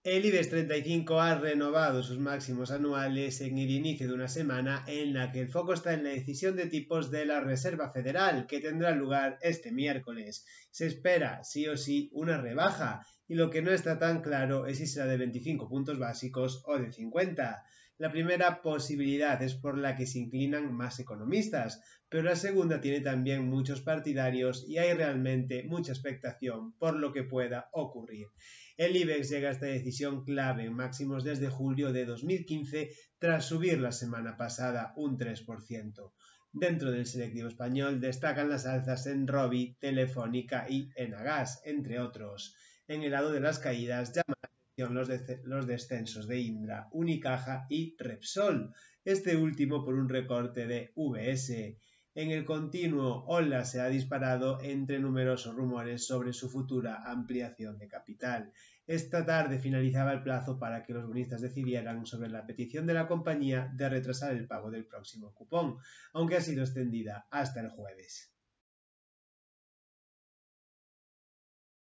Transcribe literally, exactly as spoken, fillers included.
El IBEX treinta y cinco ha renovado sus máximos anuales en el inicio de una semana en la que el foco está en la decisión de tipos de la Reserva Federal, que tendrá lugar este miércoles. Se espera, sí o sí, una rebaja, y lo que no está tan claro es si será de veinticinco puntos básicos o de cincuenta. La primera posibilidad es por la que se inclinan más economistas, pero la segunda tiene también muchos partidarios y hay realmente mucha expectación por lo que pueda ocurrir. El IBEX llega a esta decisión clave en máximos desde julio de dos mil quince tras subir la semana pasada un tres por ciento. Dentro del selectivo español destacan las alzas en Robi, Telefónica y Enagas, entre otros. En el lado de las caídas llama la atención los, de los descensos de Indra, Unicaja y Repsol, este último por un recorte de V S. En el continuo ola se ha disparado entre numerosos rumores sobre su futura ampliación de capital. Esta tarde finalizaba el plazo para que los bonistas decidieran sobre la petición de la compañía de retrasar el pago del próximo cupón, aunque ha sido extendida hasta el jueves.